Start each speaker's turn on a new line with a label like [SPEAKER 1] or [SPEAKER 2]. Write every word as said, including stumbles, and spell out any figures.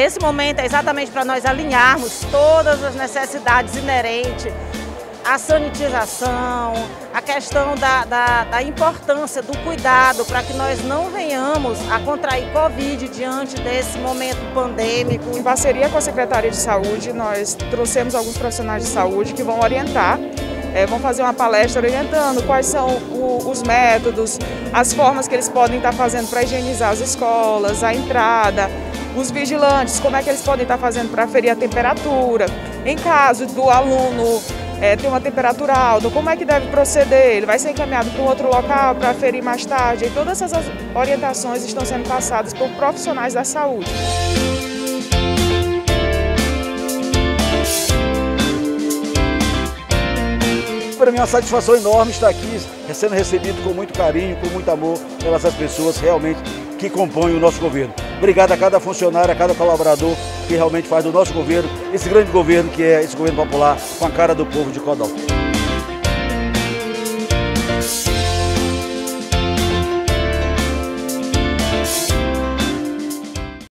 [SPEAKER 1] esse momento é exatamente para nós alinharmos todas as necessidades inerentes à sanitização, a questão da, da, da importância do cuidado para que nós não venhamos a contrair Covid diante desse momento pandêmico.
[SPEAKER 2] Em parceria com a Secretaria de Saúde, nós trouxemos alguns profissionais de saúde que vão orientar, é, vão fazer uma palestra orientando quais são o, os métodos, as formas que eles podem estar fazendo para higienizar as escolas, a entrada, os vigilantes, como é que eles podem estar fazendo para aferir a temperatura. Em caso do aluno É, tem uma temperatura alta, como é que deve proceder? Ele vai ser encaminhado para um outro local para aferir mais tarde. E todas essas orientações estão sendo passadas por profissionais da saúde.
[SPEAKER 3] Para mim é uma satisfação enorme estar aqui, sendo recebido com muito carinho, com muito amor pelas pessoas realmente que compõem o nosso governo. Obrigado a cada funcionário, a cada colaborador que realmente faz do nosso governo esse grande governo que é esse governo popular com a cara do povo de Codó.